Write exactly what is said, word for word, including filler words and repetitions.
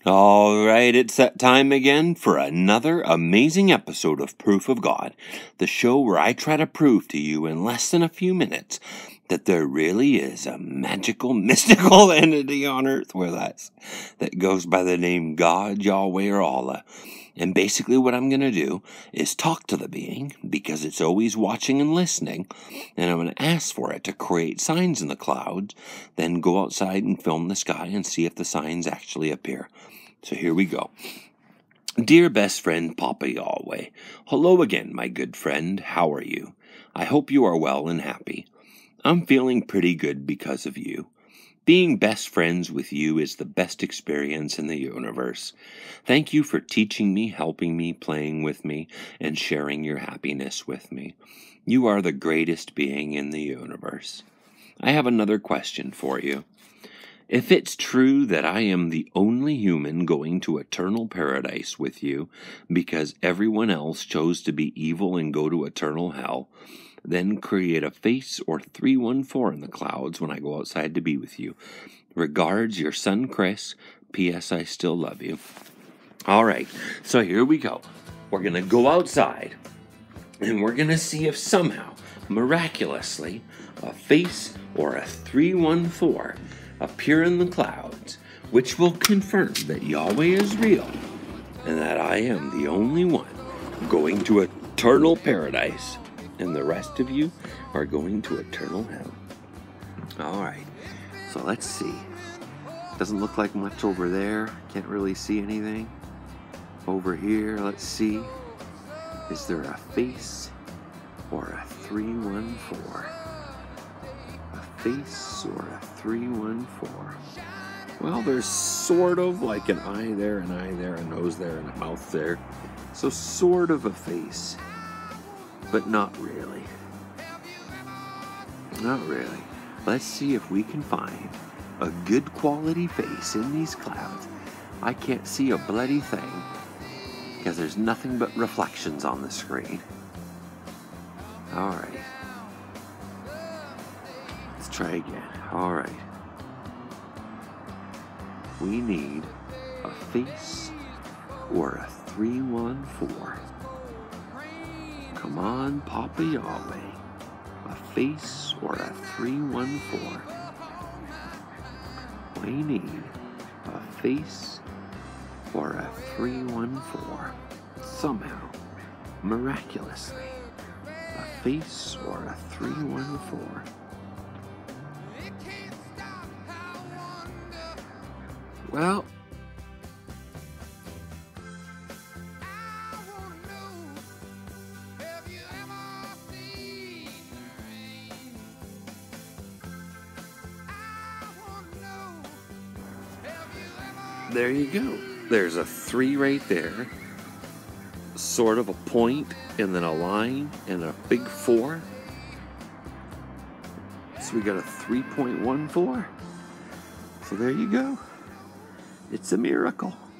All right, it's that time again for another amazing episode of Proof of God, the show where I try to prove to you in less than a few minutes that there really is a magical, mystical entity on earth with us that goes by the name God, Yahweh, or Allah. And basically what I'm going to do is talk to the being, because it's always watching and listening, and I'm going to ask for it to create signs in the clouds, then go outside and film the sky and see if the signs actually appear. So here we go. Dear best friend Papa Yahweh, hello again, my good friend. How are you? I hope you are well and happy. I'm feeling pretty good because of you. Being best friends with you is the best experience in the universe. Thank you for teaching me, helping me, playing with me, and sharing your happiness with me. You are the greatest being in the universe. I have another question for you. If it's true that I am the only human going to eternal paradise with you because everyone else chose to be evil and go to eternal hell, then create a face or three one four in the clouds when I go outside to be with you. Regards, your son Chris. P S. I still love you. All right, so here we go. We're going to go outside, and we're going to see if somehow, miraculously, a face or a three one four appear in the clouds, which will confirm that Yahweh is real and that I am the only one going to eternal paradise, and the rest of you are going to eternal hell. All right, so let's see. Doesn't look like much over there. Can't really see anything. Over here, let's see. Is there a face or a three one four? A face or a three one four? Well, there's sort of like an eye there, an eye there, a nose there, and a mouth there. So sort of a face, but not really. Not really. Let's see if we can find a good quality face in these clouds. I can't see a bloody thing because there's nothing but reflections on the screen. All right. Let's try again. All right. We need a face or a three one four. Come on, Papa Yahweh. A face or a three one four. We need a face or a three one four. Somehow, miraculously, a face or a three one four. Well, there you go. There's a three right there, sort of a point, and then a line, and a big four. So we got a three point one four. So there you go. It's a miracle.